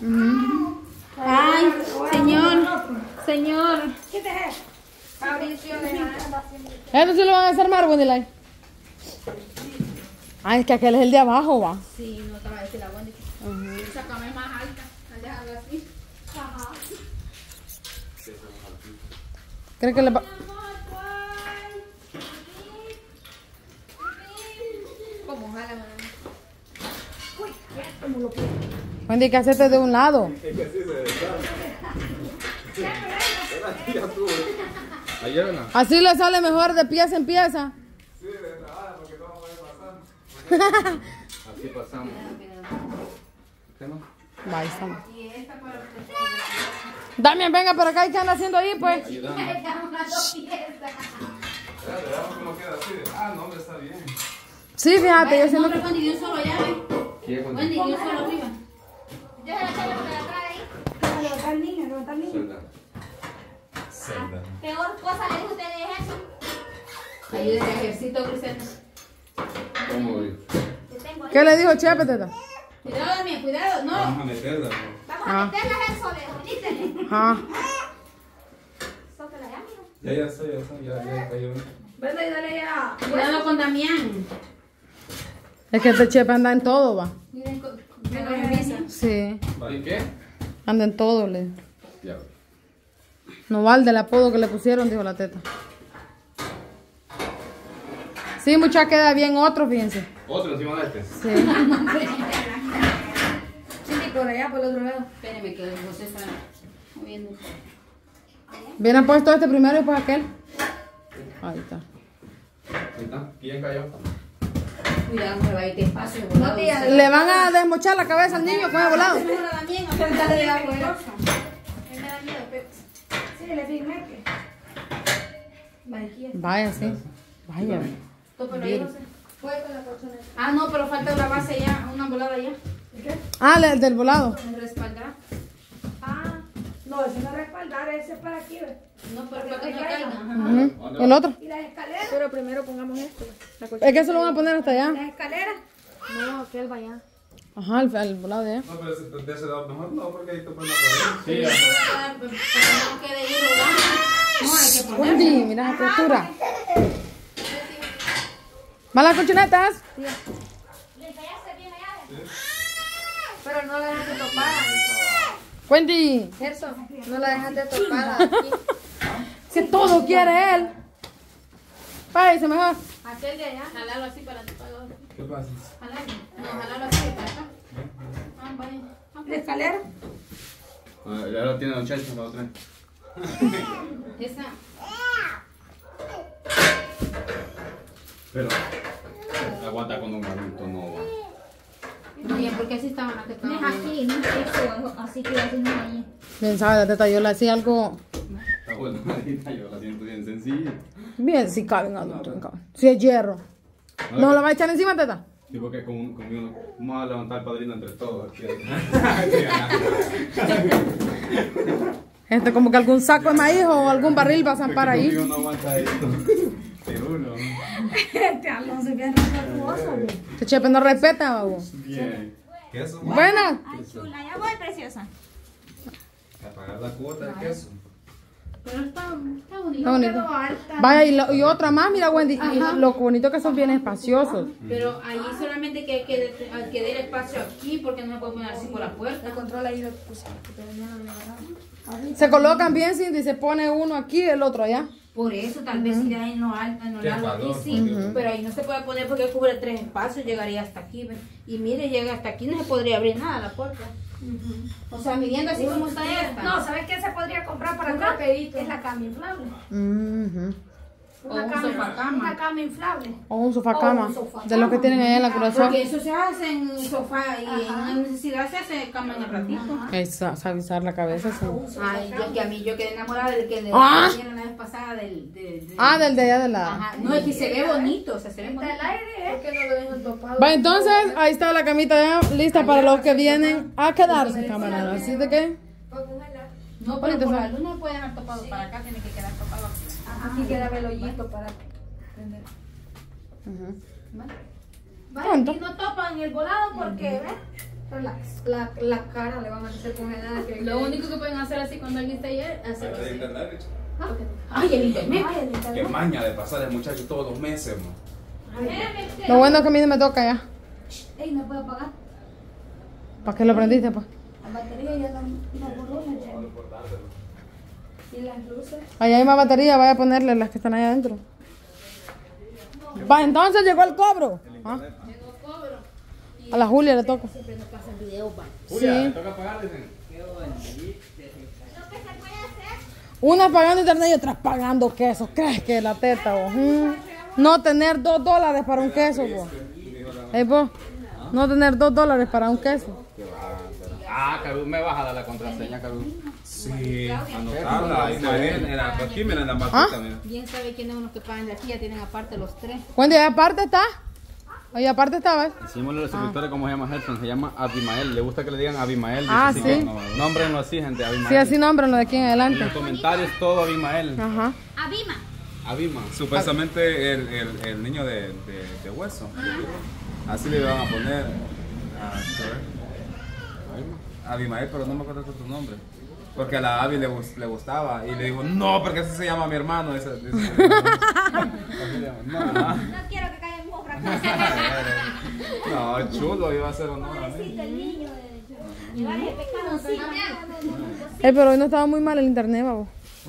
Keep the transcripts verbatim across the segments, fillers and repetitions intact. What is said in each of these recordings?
Uh-huh. Ay, señor, señor. ¿Qué te es? Fabricio de ¿Esto sí lo van a desarmar, Wendy Lai? Ay, es que aquel es el de abajo, va. Sí, no te va a decir la Wendy. Uh-huh. Esa cama es más alta, al dejarlo así. Ajá. ¿Crees que le va...? ¿Cómo jala, mamá? Uy, ¿cómo lo quiero? Wendy, que hacerte de un lado. Es que así se desarma. Así le sale mejor de pieza en pieza. Sí, de entrada, porque todo va pasando. Así pasamos. ¿Qué no? Va, estamos. Damián, venga por acá. ¿Y qué anda haciendo ahí, pues? Ayudando. Veamos cómo queda así. Ah, no, hombre, está bien. Sí, fíjate, yo siento que... Wendy, dio solo allá, ¿eh? Wendy, dio solo arriba. Yo se la eché por atrás ahí. Levantar al niño, levantar al niño. Celda. Peor cosa le dijo usted de eso. Ayude el ejército, Cristiano. ¿Cómo voy? ¿Qué le dijo Chepe, teta? Cuidado, Damián, cuidado, no. Vamos a meterla, ¿no? Vamos Ah. a meterla al sole, venítele. Ajá. Sócala ya, amigo. Ya, ya está, ya está, ya, ya cayó. Vete y dale ya. Cuidado con Damián. Es que este Chepe anda en todo, va. Miren, con la camisa. Sí. ¿Y qué? Anda en todo, le. Ya. No vale el apodo que le pusieron, dijo la teta. Sí, mucha queda bien otro, fíjense. ¿Otro encima de este? Sí. Sí, por allá, por el otro lado. Espérenme que José está moviendo. Hubieran puesto este primero y después aquel. Ahí está. Ahí está. ¿Quién cayó? Cuidado, que va a ir despacio. No, tía. Le van a desmochar la cabeza al niño con el volado. Mejor a Damián, a preguntarle de afuera. Él me da miedo, pero... Sí, le firmé que... Vaya, sí. Vaya. Tópelo ahí, José. Fue con la colchoneta. Ah, no, pero falta una base ya, una volada ya. ¿Qué? Ah, el del volado. El respaldar. Ah, no, ese no es respaldar, ese es para aquí, ¿ves? No, pero para que no caiga. Ajá. Ujú. El otro. ¿Y las escaleras? Pero primero pongamos esto. La Es que se lo van a poner hasta allá. ¿Las escaleras? No, aquel va allá. Ajá, el, el volado de allá. No, pero ese, de ese lado mejor no, porque ahí te ponen la pared. Sí, ya. Pero no quede ir rodando. No, hay que ponerlo. Wendy, mira esa postura. ¿Van las colchonetas? Pero no la dejaste topada. Wendy. Eso, no la dejaste topada. Aquí. Que todo quiere él. Váyase mejor. Aquel de allá, jalalo así para taparlo. ¿Qué pasa? Jalalo. No, jalalo así para acá. Ah, vaya. ¿La escalera? Ah, ya lo tiene Don Chacho, la otra. Esa. Pero aguanta con un adulto, no va. Bien, porque así estaban las que No estaban. es aquí, no es eso. Así que así no es ahí. Bien sabe la teta, yo le hacía algo. Está bueno, ahorita yo la siento bien sencilla. Bien, si cabe en adulto, bien cabe. Si es hierro. ¿No lo va a echar encima, teta? Sí, porque con, conmigo no. Vamos a levantar el padrino entre todos. Aquí. Este, como que algún saco de maíz o algún barril va a zampar ahí. Conmigo no aguanta esto. Pero uno. Este Alonso es bien respetuoso, güey. Este Chepe no respeta, babo. Bien. ¿Queso? Buena. Ay, chula, ya voy, preciosa. A pagar la cuota de queso. Pero está, está bonito. Está bonito. Vaya, y, lo- y otra más, mira, Wendy. Y lo bonito que son bien espaciosos. Pero ahí solamente que que que dé el espacio aquí porque no se puede poner así por la puerta. El control ahí lo puse. Pero ya no lo agarraba. Se colocan bien, Cindy. Se pone uno aquí y el otro allá. Por eso, tal vez si en lo alto, en lo Qué largo aquí calor, sí, por Dios. pero ahí no se puede poner porque cubre tres espacios, llegaría hasta aquí, ¿ves? Y mire, llega hasta aquí, no se podría abrir nada la puerta. O sea, midiendo así como está esta. No, ¿sabes qué se podría comprar para Un acá? rapidito. Es la cama inflable. Ujú. O Una un cama, sofacama. una cama inflable. O un sofá cama. O un sofá De los que tienen ahí en la corazón. Porque eso se hace en sofá y en una necesidad se hace cama en el ratito. Es suavizar la cabeza, sí. Ay, yo, que a mí yo quedé enamorada del que le Ah. dieron la vez pasada del... del, del- Ah, del de allá de la... Ajá, no, es que se ve bonito, o sea, se ve bonito. Está el aire, ¿eh? ¿Por qué no lo dejan topado? Va, entonces, ahí está la camita ya lista para los que vienen a quedarse, camarada. ¿Así de qué? No, pero Bonito, por ¿sí? la luna no puede dejar topado para acá, tiene que quedar topado aquí. Aquí queda el hoyito para prender. Ujú. ¿Vale? Vaya, Pronto. aquí no topan el volado porque, ¿ves? La, la, la cara le van a hacer congelada. Que Lo único que pueden hacer así cuando alguien está ayer, hacerlo ¿De así. internet? Ah, ok. Ay, el internet. Ay, el Qué internet. maña de pasar el muchacho todos los meses, man. Lo bueno es que a mí no me toca ya. Ey, ¿me puedo apagar? ¿Para qué lo prendiste, pues? La batería ya no, no borró. Y las luces. Allá hay más batería, vaya a ponerle las que están allá adentro. Va, entonces llegó el cobro. ¿Ah? Llegó cobro. A la Julia le toca. Siempre nos pasan videos, va. Julia, Sí. ¿te toca pagar? Dicen. Una pagando internet y otra pagando queso. ¿Crees que la teta, vos? Mm. No tener dos dólares para un queso, vos. Ey, vos. No tener dos dólares para un queso. Ah, Caru, me vas a dar la contraseña, Caru. Sí, anotarla. Ismael, en la, aquí, mira, en la matita, mira. Bien sabe quiénes son los que pagan de aquí, ya tienen aparte los tres. Wendy, ahí aparte está. Ahí aparte está, ¿ves? Hicimos los suscriptores, ¿cómo se llama Helson? Se llama Abimael. Le gusta que le digan Abimael. Ah, así sí. que, no, nómbrenlo así, gente, Abimael. Sí, así nombrenlo de aquí en En adelante. los comentarios todo Abimael. Ajá. Abima. Abima. Supuestamente el, el, el niño de, de, de hueso. Así le iban a poner. A, Abimael, pero no me acuerdo de tu nombre. Porque a la Abby le, gus- le gustaba. Y le dijo, no, porque así se llama mi hermano. Ese, ese- así le llama. No, no. No quiero que caiga en mofra. No, chulo, iba a ser honor a mí. El niño de llevar el pecado encima. Ey, pero hoy no estaba muy mal el internet, babo.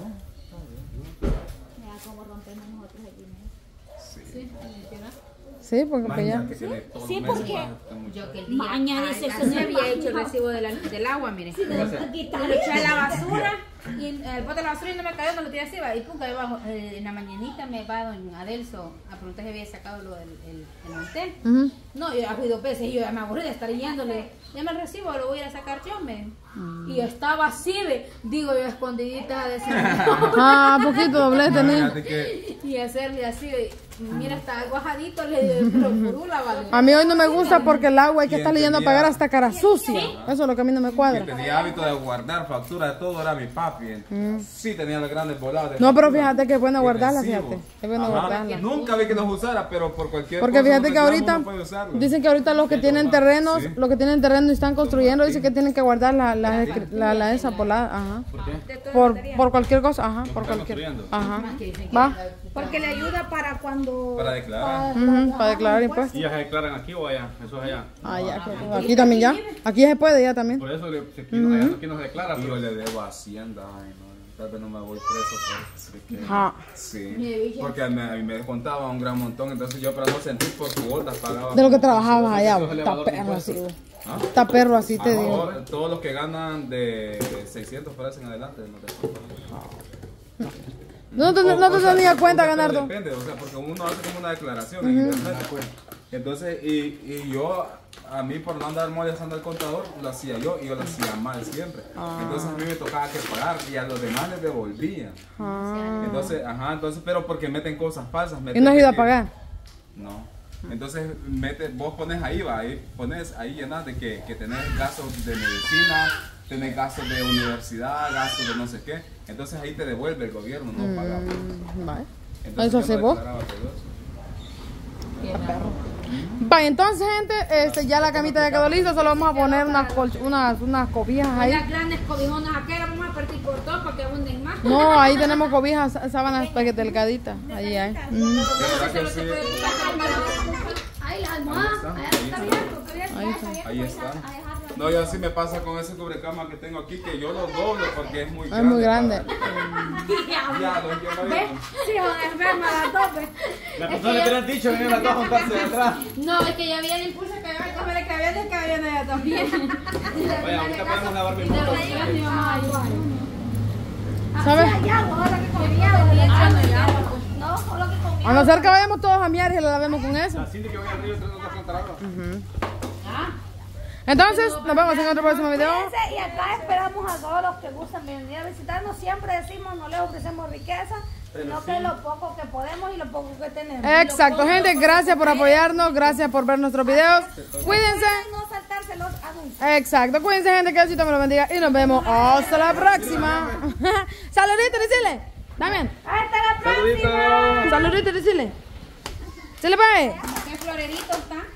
Sí, porque pues ya. Maña, que tiene todos Sí, los meses porque- más este muchacho. Yo que el día. Mañana dice que no había hecho el recibo de la- del agua, mire. Quita. Lo eché a la basura y en el bote de la basura y no me cayó, no lo tiré así, va. Y pum, cayó abajo. Eh, en la mañanita me va don Adelso a preguntar si había sacado lo del el, el mantel. Ujú. No, yo ya fui dos veces y yo ya me aburrí de estar yéndole. Ya me recibo, lo voy a ir a sacar yo, me. Y estaba así, ve. Digo yo, escondidita de ese. Ah, poquito doblete, niño. Fíjate que Y hacerle así, de, mira, está guajadito, le digo, pero furula, vale. A mí hoy no me gusta porque el agua hay que estar leyendo a pagar hasta cara sucia. Eso es lo que a mí no me quien cuadra. tenía hábito de guardar factura de todo era mi papi. Sí, tenía los grandes volados. de No, pero factura. fíjate que es bueno Y guardarla, recibo. fíjate. Es bueno Ajá. guardarla. Nunca vi que los usara, pero por cualquier Porque cosa, fíjate un que reclamo, ahorita uno puede usarlo. dicen que ahorita los que tienen terrenos, Sí. los que tienen terreno y están construyendo, dicen que tienen que guardar la, la, la, la esa por la, ajá. ¿Por qué? Por, por cualquier cosa, ajá, por están cualquier. construyendo. Ajá. Que dicen que Va. Porque le ayuda para cuando... Para declarar. Ujú, para declarar impuestos. ¿Y ya se declaran aquí o allá? Eso es allá. Ah, ya, que- aquí también ya. Aquí ya se puede ya también. Por eso le, si aquí, allá aquí no se declara. Yo le debo a Hacienda. Ay, no. Tal vez no me voy preso por eso. que- Ajá. Sí. Porque a mí, a mí me descontaba un gran montón. Entonces yo para no sentir por cuotas pagaba. De lo que trabajabas allá, Eso es está elevador de perro así, impuestos. vos. ¿Ah? Está perro así, te digo. Ahora, todos los que ganan de seiscientos parece en adelante no te No te, O- no te o sea, tenías cuenta, o sea, pero Ganardo. Depende, o sea, porque uno hace como una declaración en internet. Entonces, y, y yo, a mí por no andar molestando al contador, lo hacía yo y yo lo hacía mal siempre. Ah. Entonces a mí me tocaba que pagar y a los demás les devolvía. Ah. Entonces, ajá, entonces, pero porque meten cosas falsas. ¿Y meten no has de ido a que- pagar? No. Entonces, mete, vos pones ahí, va, ahí pones, ahí llenas de que, que tenés gastos de medicina, tenés gastos de universidad, gastos de no sé qué. Entonces ahí te devuelve el gobierno, no paga. Mm, vale. Entonces, Eso yo hace no vos. declaraba todo eso. Va, entonces, gente, este, ya la camita ya quedó lista. Solo vamos a poner unas, colch- unas, unas cobijas ahí. Las grandes cobijonas aquellas vamos a partir por dos para que abunden más. No, ahí tenemos cobijas, sábanas pues, delgaditas. Ahí hay. Mm. De verdad que sí. Ay, la almohada. Ahí está abierto, está abierto. Ahí está. Ahí está. No, yo así me pasa con ese cubrecama que tengo aquí, que yo lo doblo porque es muy Es grande. muy grande. para- Ya, lo entiendo bien. Sí, van enferma las dos, pues. La persona le hubieran dicho, vengan las dos a juntarse de atrás. No, es que ya había el impulso que había, cómele que había de cabello de ella también. Oye, ahorita podemos lavar mi Y moto. de rodillas mi mamá igual. ¿Sabes? Hay agua, ahora que comía. Y echando el agua, pues. No, solo que comí. A no ser que vayamos todos a miar y lo lavemos con eso. Así de que voy al río tratando de contar agua. Entonces, nos vemos en otro próximo video. Cuídense, y acá esperamos a todos los que gustan venir a visitarnos. Siempre decimos, no les ofrecemos riqueza, sino que lo poco que podemos y lo poco que tenemos. Exacto, gente, gracias por apoyarnos, gracias por ver nuestros videos. Cuídense. No saltarse los anuncios. Exacto, cuídense, gente, que Diosito me lo bendiga y nos vemos hasta la próxima. Saluditos, decile. Damián, Hasta la próxima. Saluditos. saluditos, decile. ¿Se le pague? ¿Qué florerito está?